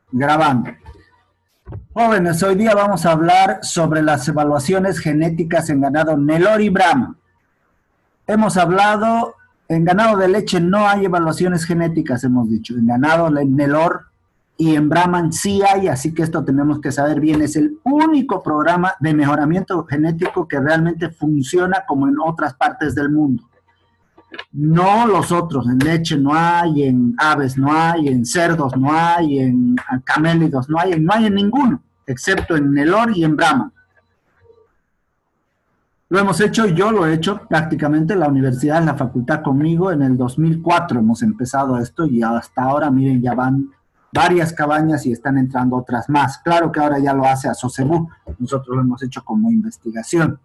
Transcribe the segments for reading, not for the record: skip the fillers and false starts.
Grabando. Jóvenes, hoy día vamos a hablar sobre las evaluaciones genéticas en ganado Nelore y Brahma. Hemos hablado, en ganado de leche no hay evaluaciones genéticas, hemos dicho. En ganado Nelore y en Brahman sí hay, así que esto tenemos que saber bien. Es el único programa de mejoramiento genético que realmente funciona como en otras partes del mundo. No los otros, en leche no hay, en aves no hay, en cerdos no hay, en camélidos no hay en ninguno, excepto en Nelore y en Brahma. Lo hemos hecho, yo lo he hecho prácticamente, la universidad, en la facultad conmigo, en el 2004 hemos empezado esto y hasta ahora, miren, ya van varias cabañas y están entrando otras más. Claro que ahora ya lo hace Asocebú, nosotros lo hemos hecho como investigación.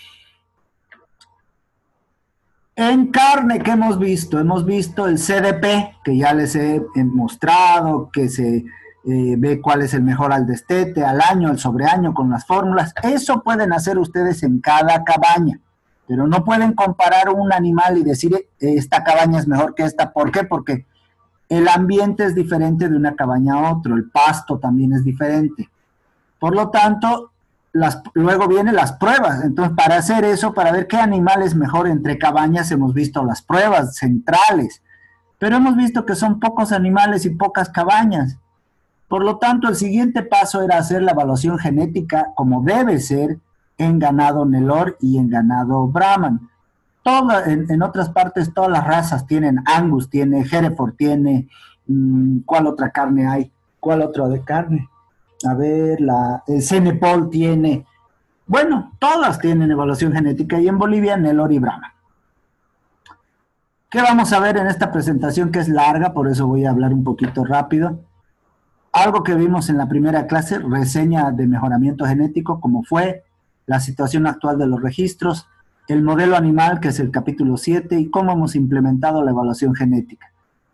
En carne, ¿qué hemos visto? Hemos visto el CDP, que ya les he mostrado, que se ve cuál es el mejor al destete, al año, al sobreaño, con las fórmulas. Eso pueden hacer ustedes en cada cabaña, pero no pueden comparar un animal y decir, esta cabaña es mejor que esta. ¿Por qué? Porque el ambiente es diferente de una cabaña a otro, el pasto también es diferente. Por lo tanto, luego vienen las pruebas. Entonces, para hacer eso, para ver qué animal es mejor entre cabañas, hemos visto las pruebas centrales, pero hemos visto que son pocos animales y pocas cabañas. Por lo tanto, el siguiente paso era hacer la evaluación genética como debe ser en ganado Nelore y en ganado Brahman. En otras partes, todas las razas tienen Angus, tiene Hereford, tiene, ¿cuál otra carne hay? ¿Cuál otro de carne? A ver, el Cenepol tiene, bueno, todas tienen evaluación genética y en Bolivia Nelore y Brahma. ¿Qué vamos a ver en esta presentación que es larga? Por eso voy a hablar un poquito rápido. Algo que vimos en la primera clase, reseña de mejoramiento genético, como fue la situación actual de los registros, el modelo animal, que es el capítulo 7, y cómo hemos implementado la evaluación genética.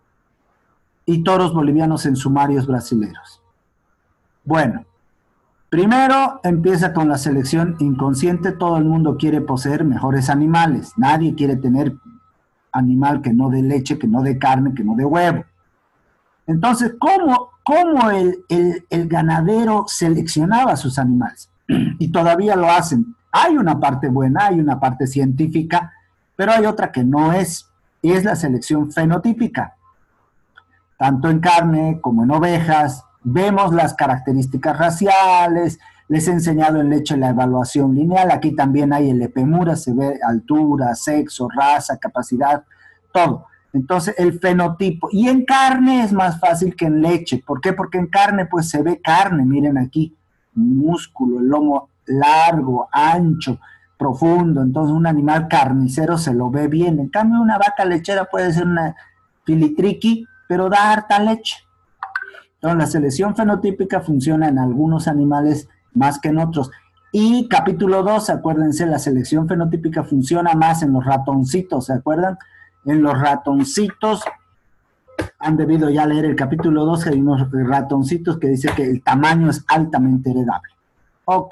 Y toros bolivianos en sumarios brasileños. Bueno, primero empieza con la selección inconsciente. Todo el mundo quiere poseer mejores animales. Nadie quiere tener animal que no dé leche, que no dé carne, que no dé huevo. Entonces, ¿cómo el ganadero seleccionaba a sus animales? Y todavía lo hacen. Hay una parte buena, hay una parte científica, pero hay otra que no es, y es la selección fenotípica. Tanto en carne como en ovejas, vemos las características raciales, les he enseñado en leche la evaluación lineal, aquí también hay el EPEMURA, se ve altura, sexo, raza, capacidad, todo. Entonces el fenotipo, y en carne es más fácil que en leche. ¿Por qué? Porque en carne pues se ve carne, miren aquí, músculo, el lomo largo, ancho, profundo, entonces un animal carnicero se lo ve bien. En cambio una vaca lechera puede ser una filitriqui, pero da harta leche. Entonces, la selección fenotípica funciona en algunos animales más que en otros. Y capítulo 2, acuérdense, la selección fenotípica funciona más en los ratoncitos, ¿se acuerdan? En los ratoncitos, han debido ya leer el capítulo 2, que hay unos ratoncitos que dice que el tamaño es altamente heredable. Ok.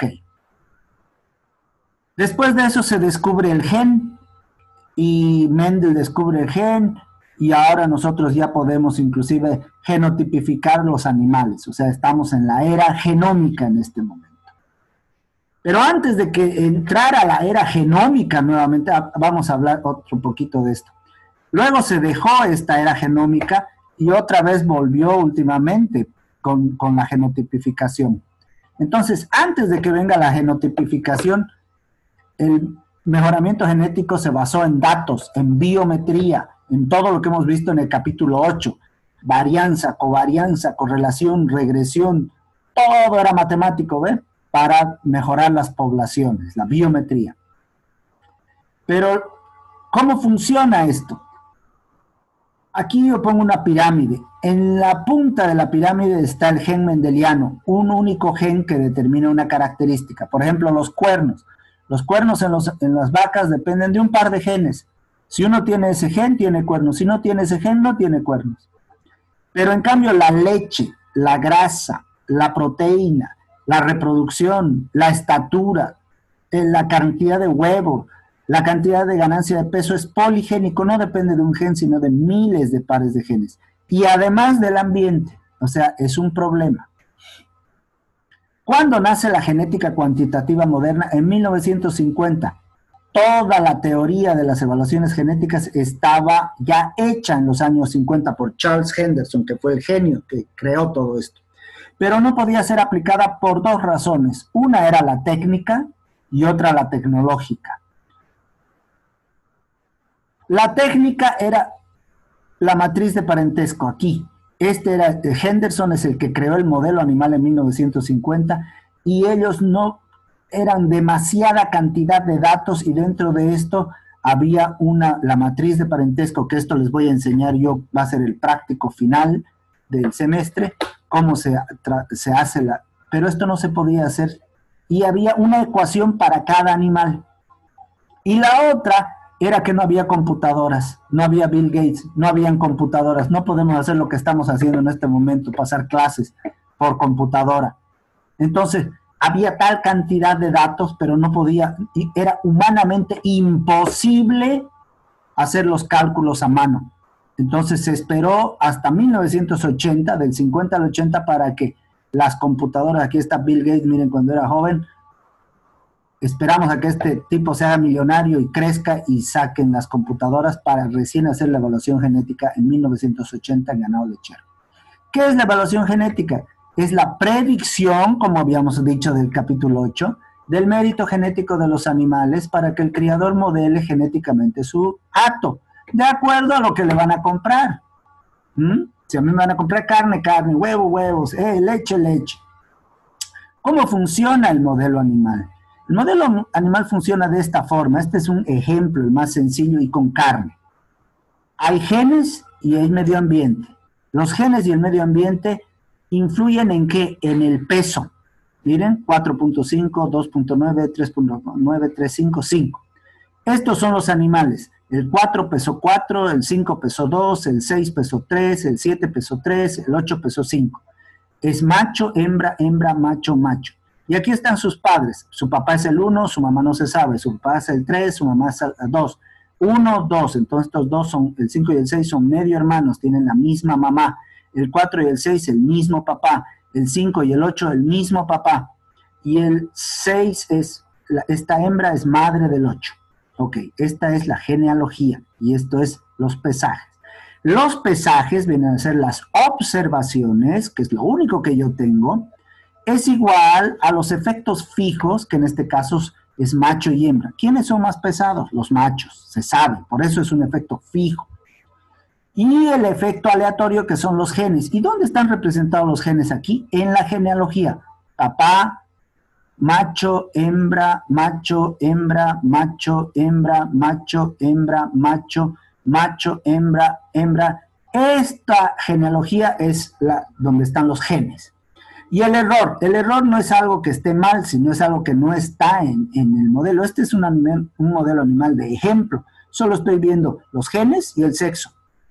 Después de eso se descubre el gen, y Mendel descubre el gen, y ahora nosotros ya podemos inclusive genotipificar los animales, o sea, estamos en la era genómica en este momento. Pero antes de que entrara la era genómica nuevamente, vamos a hablar otro poquito de esto. Luego se dejó esta era genómica y otra vez volvió últimamente con la genotipificación. Entonces, antes de que venga la genotipificación, el mejoramiento genético se basó en datos, en biometría, en todo lo que hemos visto en el capítulo 8, varianza, covarianza, correlación, regresión, todo era matemático, ¿ve? Para mejorar las poblaciones, la biometría. Pero, ¿cómo funciona esto? Aquí yo pongo una pirámide. En la punta de la pirámide está el gen mendeliano, un único gen que determina una característica. Por ejemplo, los cuernos. Los cuernos en las vacas dependen de un par de genes. Si uno tiene ese gen, tiene cuernos. Si no tiene ese gen, no tiene cuernos. Pero en cambio la leche, la grasa, la proteína, la reproducción, la estatura, la cantidad de huevo, la cantidad de ganancia de peso es poligénico, no depende de un gen, sino de miles de pares de genes. Y además del ambiente. O sea, es un problema. ¿Cuándo nace la genética cuantitativa moderna? En 1950. Toda la teoría de las evaluaciones genéticas estaba ya hecha en los años 50 por Charles Henderson, que fue el genio que creó todo esto. Pero no podía ser aplicada por dos razones. Una era la técnica y otra la tecnológica. La técnica era la matriz de parentesco aquí. Henderson es el que creó el modelo animal en 1950 y ellos no eran demasiada cantidad de datos y dentro de esto había la matriz de parentesco, que esto les voy a enseñar yo, va a ser el práctico final del semestre, cómo se hace pero esto no se podía hacer y había una ecuación para cada animal. Y la otra era que no había computadoras, no había Bill Gates, no habían computadoras, no podemos hacer lo que estamos haciendo en este momento, pasar clases por computadora. Entonces, había tal cantidad de datos, pero no podía, era humanamente imposible hacer los cálculos a mano. Entonces se esperó hasta 1980, del 50 al 80, para que las computadoras, aquí está Bill Gates, miren cuando era joven, esperamos a que este tipo se haga millonario y crezca y saquen las computadoras para recién hacer la evaluación genética en 1980 en ganado lechero. ¿Qué es la evaluación genética? Es la predicción, como habíamos dicho del capítulo 8, del mérito genético de los animales para que el criador modele genéticamente su hato, de acuerdo a lo que le van a comprar. Si a mí me van a comprar carne, carne, huevos, leche, leche. ¿Cómo funciona el modelo animal? El modelo animal funciona de esta forma. Este es un ejemplo, el más sencillo y con carne. Hay genes y hay medio ambiente. Los genes y el medio ambiente influyen ¿en qué? En el peso. Miren, 4.5, 2.9, 3.9, 3.5, 5. Estos son los animales. El 4 pesó 4, el 5 pesó 2, el 6 pesó 3, el 7 pesó 3, el 8 pesó 5. Es macho, hembra, hembra, macho, macho. Y aquí están sus padres. Su papá es el 1, su mamá no se sabe. Su papá es el 3, su mamá es el 2. 1, 2. Entonces estos dos son, el 5 y el 6 son medio hermanos, tienen la misma mamá. El 4 y el 6 el mismo papá. El 5 y el 8 el mismo papá. Y el 6 esta hembra es madre del 8. Ok, esta es la genealogía y esto es los pesajes. Los pesajes vienen a ser las observaciones, que es lo único que yo tengo, es igual a los efectos fijos, que en este caso es macho y hembra. ¿Quiénes son más pesados? Los machos, se sabe, por eso es un efecto fijo. Y el efecto aleatorio, que son los genes. ¿Y dónde están representados los genes aquí? En la genealogía. Papá, macho, hembra, macho, hembra, macho, hembra, macho, hembra, macho, macho, hembra, hembra. Esta genealogía es donde están los genes. Y el error no es algo que esté mal, sino es algo que no está en el modelo. Este es un modelo animal de ejemplo. Solo estoy viendo los genes y el sexo.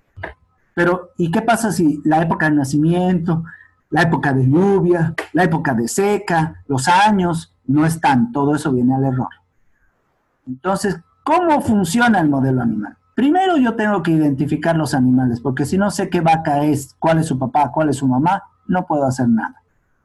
Pero, ¿y qué pasa si la época de nacimiento, la época de lluvia, la época de seca, los años, no están? Todo eso viene al error. Entonces, ¿cómo funciona el modelo animal? Primero yo tengo que identificar los animales, porque si no sé qué vaca es, cuál es su papá, cuál es su mamá, no puedo hacer nada.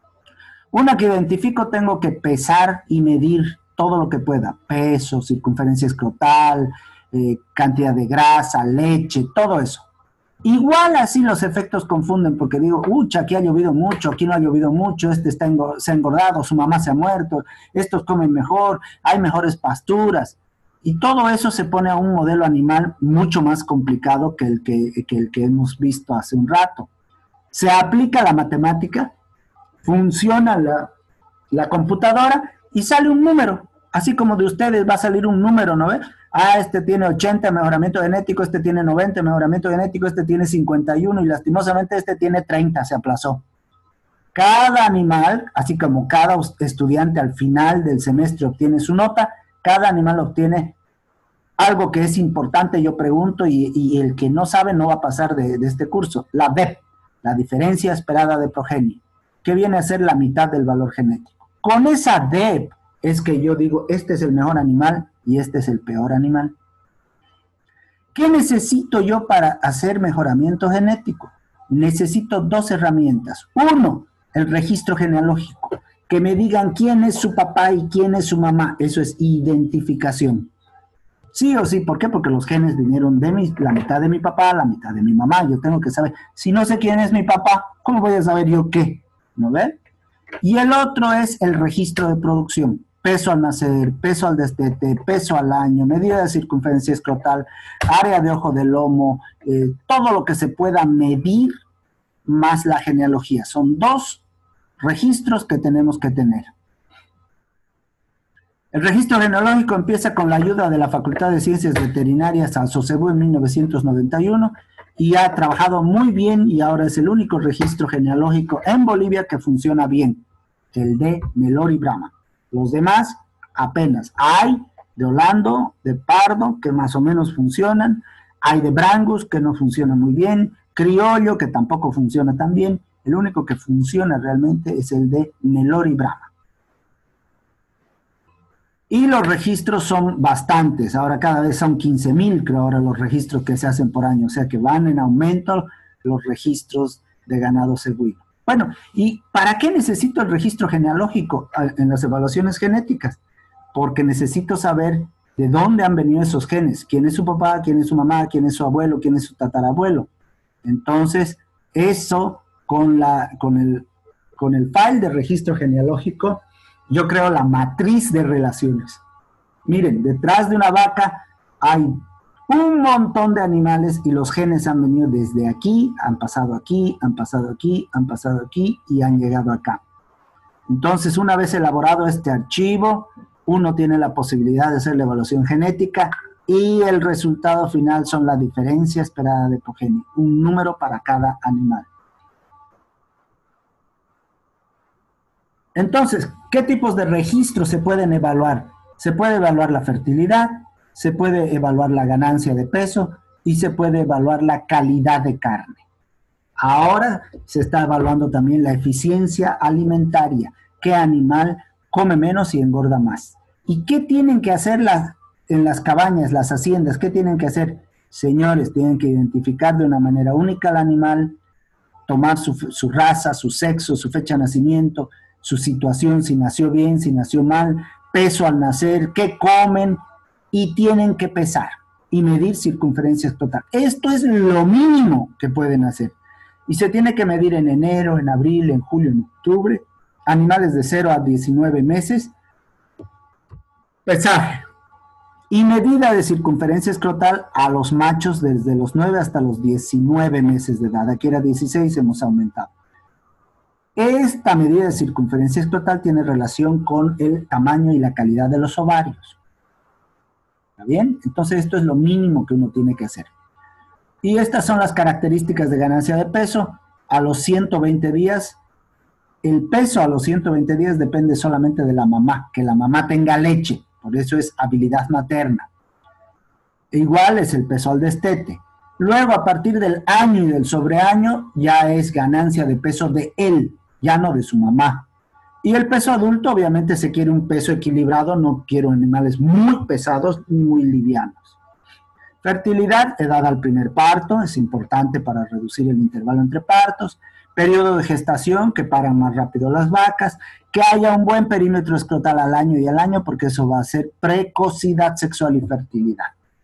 Una que identifico, tengo que pesar y medir todo lo que pueda. Peso, circunferencia escrotal, cantidad de grasa, leche, todo eso. Igual así los efectos confunden porque digo, aquí ha llovido mucho, aquí no ha llovido mucho, se ha engordado, su mamá se ha muerto, estos comen mejor, hay mejores pasturas. Y todo eso se pone a un modelo animal mucho más complicado que el que hemos visto hace un rato. Se aplica la matemática, funciona la computadora y sale un número. Así como de ustedes va a salir un número, ¿no ve? Este tiene 80 mejoramiento genético, este tiene 90 mejoramiento genético, este tiene 51 y lastimosamente este tiene 30, se aplazó. Cada animal, así como cada estudiante al final del semestre obtiene su nota, cada animal obtiene algo que es importante, yo pregunto, y el que no sabe no va a pasar de este curso, la DEP, la diferencia esperada de progenie, que viene a ser la mitad del valor genético. Con esa DEP es que yo digo, este es el mejor animal y este es el peor animal. ¿Qué necesito yo para hacer mejoramiento genético? necesito dos herramientas. Uno, el registro genealógico, que me digan quién es su papá y quién es su mamá. Eso es identificación. Sí o sí, ¿por qué? Porque los genes vinieron de la mitad de mi papá, la mitad de mi mamá. Yo tengo que saber, si no sé quién es mi papá, ¿cómo voy a saber yo qué? ¿No ven? Y el otro es el registro de producción. Peso al nacer, peso al destete, peso al año, medida de circunferencia escrotal, área de ojo del lomo, todo lo que se pueda medir más la genealogía. Son dos registros que tenemos que tener. El registro genealógico empieza con la ayuda de la Facultad de Ciencias Veterinarias al SOCEBU en 1991 y ha trabajado muy bien y ahora es el único registro genealógico en Bolivia que funciona bien, el de Nelore Brahma. Los demás apenas. Hay de Holando, de Pardo, que más o menos funcionan, hay de Brangus, que no funciona muy bien, Criollo, que tampoco funciona tan bien. El único que funciona realmente es el de Nelore Brahma. Y los registros son bastantes, ahora cada vez son 15,000, creo ahora los registros que se hacen por año, o sea que van en aumento los registros de ganado cebuino. Bueno, ¿y para qué necesito el registro genealógico en las evaluaciones genéticas? Porque necesito saber de dónde han venido esos genes, quién es su papá, quién es su mamá, quién es su abuelo, quién es su tatarabuelo. Entonces, eso con el file de registro genealógico, yo creo la matriz de relaciones. Miren, detrás de una vaca hay un montón de animales y los genes han venido desde aquí, han pasado aquí, han pasado aquí, han pasado aquí y han llegado acá. Entonces, una vez elaborado este archivo, uno tiene la posibilidad de hacer la evaluación genética y el resultado final son la diferencia esperada de progenie, un número para cada animal. Entonces, ¿qué tipos de registros se pueden evaluar? Se puede evaluar la fertilidad, se puede evaluar la ganancia de peso y se puede evaluar la calidad de carne. Ahora se está evaluando también la eficiencia alimentaria. ¿Qué animal come menos y engorda más? ¿Y qué tienen que hacer en las cabañas, las haciendas? ¿Qué tienen que hacer? Señores, tienen que identificar de una manera única al animal, tomar su raza, su sexo, su fecha de nacimiento, su situación, si nació bien, si nació mal, peso al nacer, qué comen, y tienen que pesar y medir circunferencias total. Esto es lo mínimo que pueden hacer. Y se tiene que medir en enero, en abril, en julio, en octubre, animales de 0 a 19 meses, pesaje. Y medida de circunferencia escrotal a los machos desde los 9 hasta los 19 meses de edad. Aquí era 16, hemos aumentado. Esta medida de circunferencia escrotal tiene relación con el tamaño y la calidad de los ovarios. ¿Está bien? Entonces esto es lo mínimo que uno tiene que hacer. Y estas son las características de ganancia de peso. A los 120 días, el peso a los 120 días depende solamente de la mamá, que la mamá tenga leche, por eso es habilidad materna. Igual es el peso al destete. Luego, a partir del año y del sobreaño, ya es ganancia de peso de él, ya no de su mamá. Y el peso adulto, obviamente, se quiere un peso equilibrado, no quiero animales muy pesados ni muy livianos. Fertilidad, edad al primer parto, es importante para reducir el intervalo entre partos. Periodo de gestación, que paran más rápido las vacas. Que haya un buen perímetro escrotal al año y al año, porque eso va a ser precocidad sexual y fertilidad.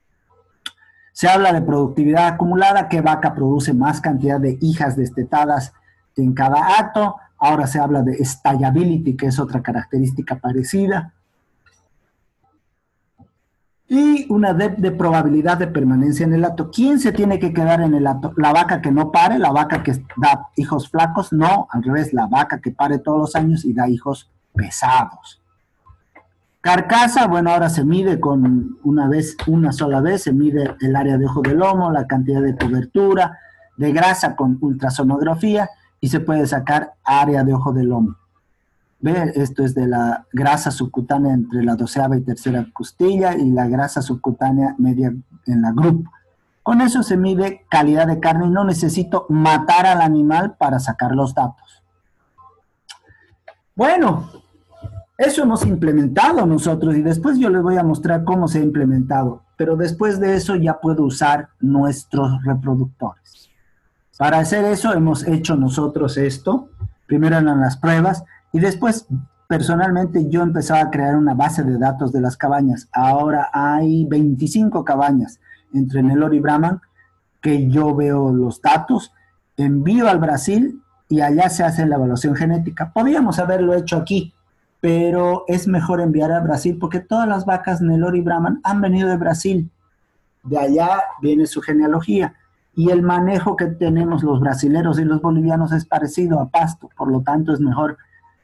Se habla de productividad acumulada, que vaca produce más cantidad de hijas destetadas en cada acto. Ahora se habla de estallability, que es otra característica parecida. Y una de probabilidad de permanencia en el acto. ¿Quién se tiene que quedar en el acto? ¿La vaca que no pare? ¿La vaca que da hijos flacos? No, al revés, la vaca que pare todos los años y da hijos pesados. Carcasa, bueno, ahora se mide con una sola vez, se mide el área de ojo del lomo, la cantidad de cobertura, de grasa con ultrasonografía y se puede sacar área de ojo del lomo. ¿Ve? Esto es de la grasa subcutánea entre la 12ª y 3ª costilla y la grasa subcutánea media en la grupa. Con eso se mide calidad de carne y no necesito matar al animal para sacar los datos. Bueno, eso hemos implementado nosotros y después yo les voy a mostrar cómo se ha implementado. Pero después de eso ya puedo usar nuestros reproductores. Para hacer eso hemos hecho nosotros esto. Primero eran las pruebas y después personalmente yo empezaba a crear una base de datos de las cabañas. Ahora hay 25 cabañas entre Nelore y Brahman que yo veo los datos, envío al Brasil y allá se hace la evaluación genética. Podríamos haberlo hecho aquí, pero es mejor enviar a Brasil porque todas las vacas Nelore y Brahman han venido de Brasil. De allá viene su genealogía. Y el manejo que tenemos los brasileros y los bolivianos es parecido a pasto, por lo tanto es mejor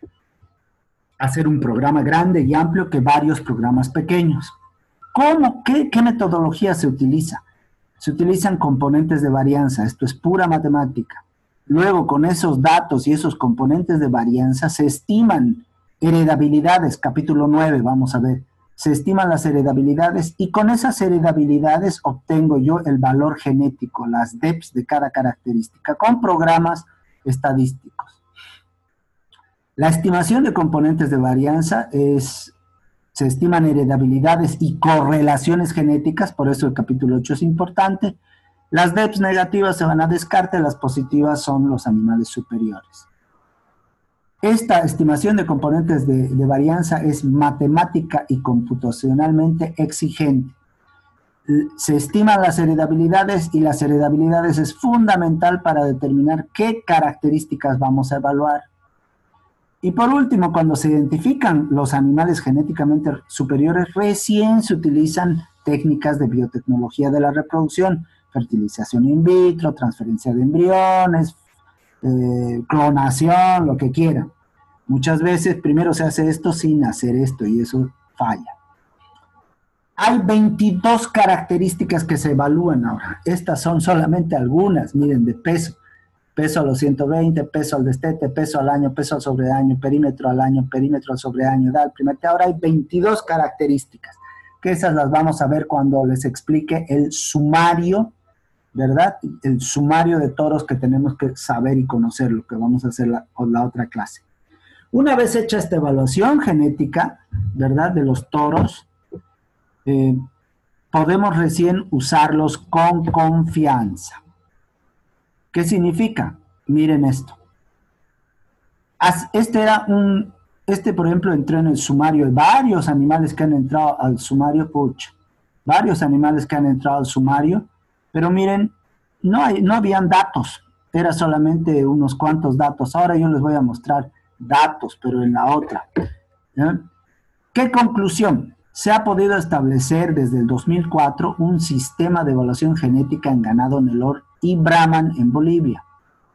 hacer un programa grande y amplio que varios programas pequeños. ¿Cómo? ¿Qué metodología se utiliza? Se utilizan componentes de varianza, esto es pura matemática. Luego, con esos datos y esos componentes de varianza, se estiman heredabilidades, capítulo 9, vamos a ver. Se estiman las heredabilidades y con esas heredabilidades obtengo yo el valor genético, las DEPs de cada característica, con programas estadísticos. La estimación de componentes de varianza se estiman heredabilidades y correlaciones genéticas, por eso el capítulo 8 es importante. Las DEPs negativas se van a descarte, las positivas son los animales superiores. Esta estimación de componentes de varianza es matemática y computacionalmente exigente. Se estiman las heredabilidades y las heredabilidades es fundamental para determinar qué características vamos a evaluar. Y por último, cuando se identifican los animales genéticamente superiores, recién se utilizan técnicas de biotecnología de la reproducción, fertilización in vitro, transferencia de embriones, clonación, lo que quieran. Muchas veces primero se hace esto sin hacer esto y eso falla. Hay 22 características que se evalúan ahora. Estas son solamente algunas, miren, de peso. Peso a los 120, peso al destete, peso al año, peso al sobreaño, perímetro al año, perímetro al sobreaño, edad al primete. Ahora hay 22 características, que esas las vamos a ver cuando les explique el sumario, ¿verdad? El sumario de toros que tenemos que saber y conocer, lo que vamos a hacer la otra clase. Una vez hecha esta evaluación genética, ¿verdad? De los toros, podemos recién usarlos con confianza. ¿Qué significa? Miren esto. Por ejemplo, entró en el sumario. Hay varios animales que han entrado al sumario, varios animales que han entrado al sumario, pero miren, no habían datos, era solamente unos cuantos datos. Ahora yo les voy a mostrar datos, pero en la otra. ¿Qué conclusión? Se ha podido establecer desde el 2004 un sistema de evaluación genética en ganado Nelore y Brahman en Bolivia.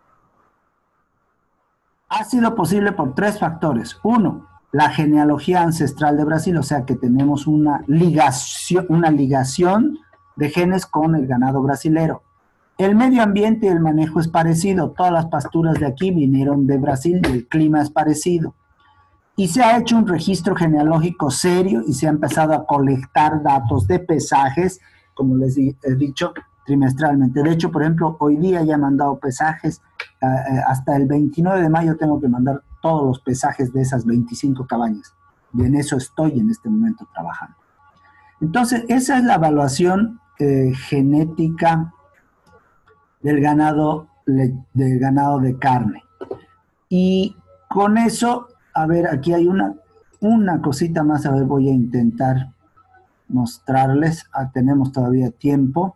Ha sido posible por 3 factores. Uno, la genealogía ancestral de Brasil, o sea que tenemos una ligación de genes con el ganado brasilero. El medio ambiente y el manejo es parecido. Todas las pasturas de aquí vinieron de Brasil y el clima es parecido. Y se ha hecho un registro genealógico serio y se ha empezado a colectar datos de pesajes, como les he dicho, trimestralmente. De hecho, por ejemplo, hoy día ya he mandado pesajes. Hasta el 29 de mayo tengo que mandar todos los pesajes de esas 25 cabañas. Y en eso estoy en este momento trabajando. Entonces, esa es la evaluación genética del ganado de carne. Y con eso, a ver, aquí hay una cosita más, a ver, voy a intentar mostrarles. Tenemos todavía tiempo.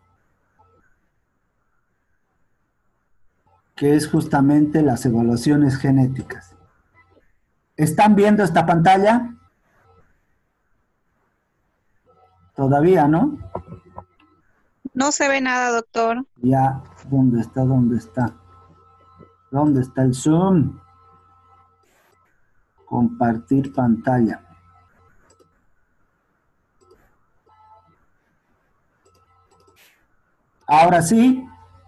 Que es justamente las evaluaciones genéticas. ¿Están viendo esta pantalla? Todavía, ¿no? No se ve nada, doctor. Ya, ¿dónde está? ¿Dónde está? ¿Dónde está el Zoom? Compartir pantalla. ¿Ahora sí?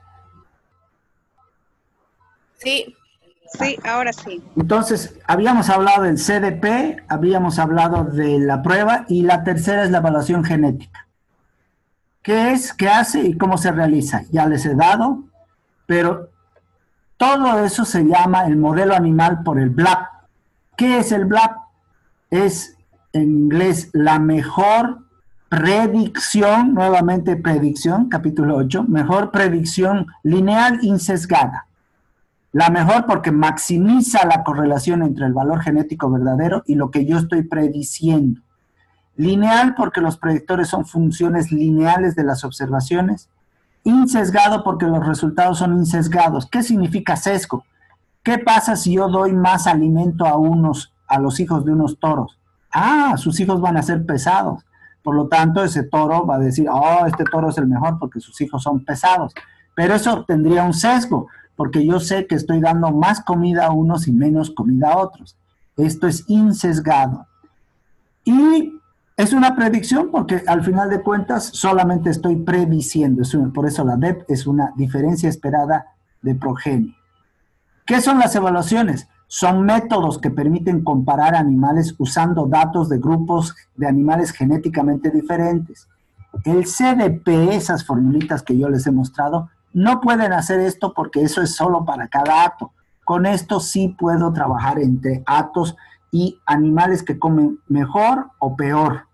Sí. Sí, ahora sí. Entonces, habíamos hablado del CDP, habíamos hablado de la prueba y la tercera es la evaluación genética. ¿Qué es? ¿Qué hace? ¿Y cómo se realiza? Ya les he dado, pero todo eso se llama el modelo animal por el BLAP. ¿Qué es el BLAP? Es en inglés la mejor predicción, nuevamente predicción, capítulo 8, mejor predicción lineal insesgada. La mejor porque maximiza la correlación entre el valor genético verdadero y lo que yo estoy prediciendo. Lineal porque los predictores son funciones lineales de las observaciones. Insesgado porque los resultados son insesgados. ¿Qué significa sesgo? ¿Qué pasa si yo doy más alimento a los hijos de unos toros? Ah, sus hijos van a ser pesados. Por lo tanto, ese toro va a decir, oh, este toro es el mejor porque sus hijos son pesados. Pero eso tendría un sesgo, porque yo sé que estoy dando más comida a unos y menos comida a otros. Esto es insesgado. Y es una predicción porque al final de cuentas solamente estoy prediciendo. Por eso la DEP es una diferencia esperada de progenie. ¿Qué son las evaluaciones? Son métodos que permiten comparar animales usando datos de grupos de animales genéticamente diferentes. El CDP, esas formulitas que yo les he mostrado, no pueden hacer esto porque eso es solo para cada hato. Con esto sí puedo trabajar entre hatos y animales que comen mejor o peor.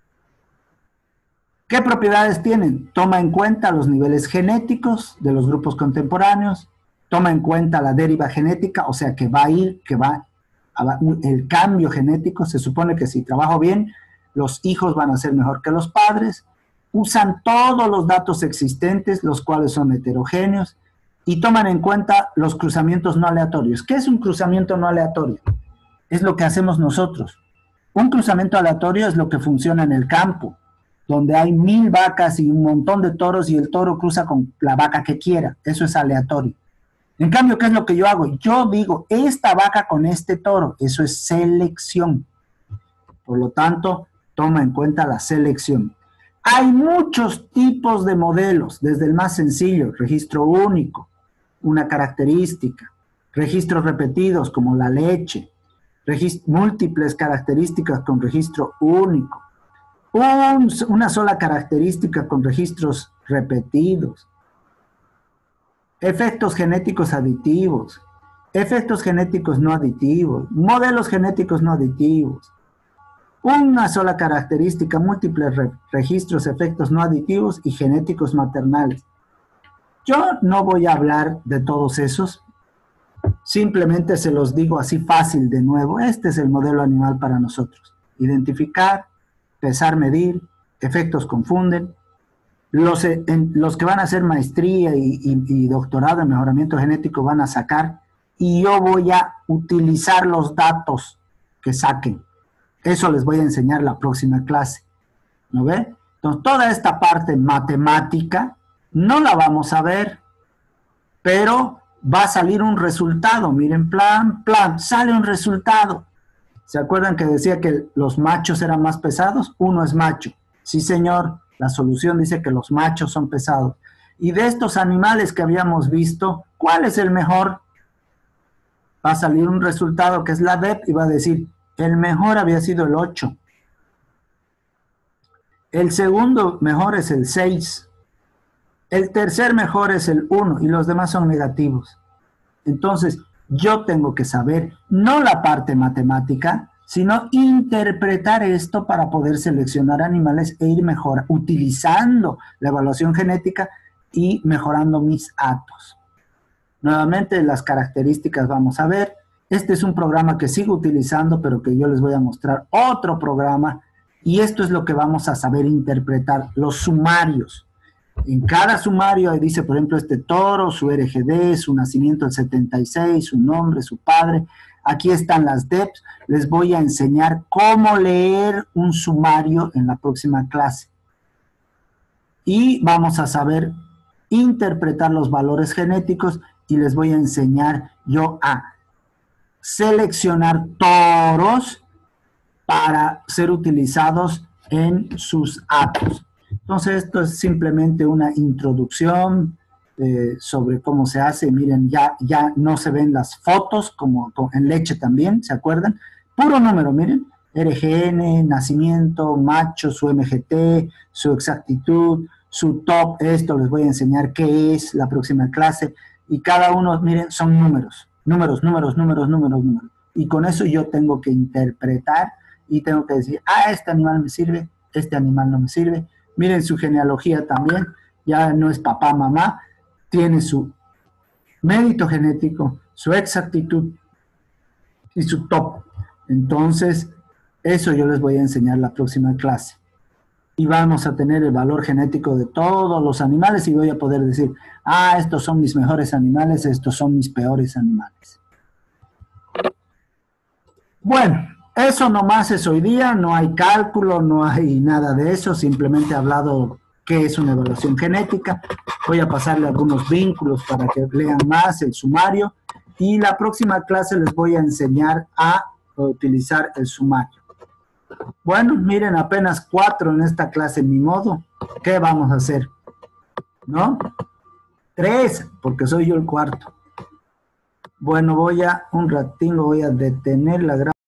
¿Qué propiedades tienen? Toma en cuenta los niveles genéticos de los grupos contemporáneos, toma en cuenta la deriva genética, o sea que el cambio genético. Se supone que si trabajo bien, los hijos van a ser mejor que los padres. Usan todos los datos existentes, los cuales son heterogéneos, y toman en cuenta los cruzamientos no aleatorios. ¿Qué es un cruzamiento no aleatorio? Es lo que hacemos nosotros. Un cruzamiento aleatorio es lo que funciona en el campo, donde hay 1000 vacas y un montón de toros y el toro cruza con la vaca que quiera. Eso es aleatorio. En cambio, ¿qué es lo que yo hago? Yo digo, esta vaca con este toro. Eso es selección. Por lo tanto, toma en cuenta la selección. Hay muchos tipos de modelos, desde el más sencillo, registro único, una característica, registros repetidos como la leche, múltiples características con registro único, una sola característica con registros repetidos, efectos genéticos aditivos, efectos genéticos no aditivos, modelos genéticos no aditivos, una sola característica, múltiples registros, efectos no aditivos y genéticos maternales. Yo no voy a hablar de todos esos, simplemente se los digo así fácil de nuevo. Este es el modelo animal para nosotros. Identificar, pesar, medir, efectos confunden. Los que van a hacer maestría y doctorado en mejoramiento genético van a sacar, y yo voy a utilizar los datos que saquen. Eso les voy a enseñar la próxima clase. ¿No ve? Entonces, toda esta parte matemática no la vamos a ver, pero va a salir un resultado. Miren, plan, sale un resultado. ¿Se acuerdan que decía que los machos eran más pesados? Uno es macho. Sí, señor, la solución dice que los machos son pesados. Y de estos animales que habíamos visto, ¿cuál es el mejor? Va a salir un resultado que es la DEP y va a decir, el mejor había sido el 8. El segundo mejor es el 6. El tercer mejor es el 1 y los demás son negativos. Entonces, yo tengo que saber no la parte matemática, sino interpretar esto para poder seleccionar animales e ir mejor utilizando la evaluación genética y mejorando mis hatos. Nuevamente, las características vamos a ver. Este es un programa que sigo utilizando, pero que yo les voy a mostrar otro programa, y esto es lo que vamos a saber interpretar, los sumarios. En cada sumario ahí dice, por ejemplo, este toro, su RGD, su nacimiento del 76, su nombre, su padre. Aquí están las DEPs. Les voy a enseñar cómo leer un sumario en la próxima clase. Y vamos a saber interpretar los valores genéticos, y les voy a enseñar yo a seleccionar toros para ser utilizados en sus hatos. Entonces, esto es simplemente una introducción sobre cómo se hace. Miren, ya no se ven las fotos, como en leche también, ¿se acuerdan? Puro número, miren, RGN, nacimiento, macho, su MGT, su exactitud, su top. Esto les voy a enseñar qué es la próxima clase, y cada uno, miren, son números. Números. Y con eso yo tengo que interpretar y tengo que decir, este animal me sirve, este animal no me sirve. Miren su genealogía también, ya no es papá, mamá, tiene su mérito genético, su exactitud y su top. Entonces, eso yo les voy a enseñar la próxima clase. Y vamos a tener el valor genético de todos los animales y voy a poder decir, ah, estos son mis mejores animales, estos son mis peores animales. Bueno, eso nomás es hoy día, no hay cálculo, no hay nada de eso, simplemente he hablado qué es una evaluación genética. Voy a pasarle algunos vínculos para que lean más el sumario y la próxima clase les voy a enseñar a utilizar el sumario. Bueno, miren, apenas 4 en esta clase, ni modo. ¿Qué vamos a hacer? ¿No? 3, porque soy yo el cuarto. Bueno, un ratingo voy a detener la grabación.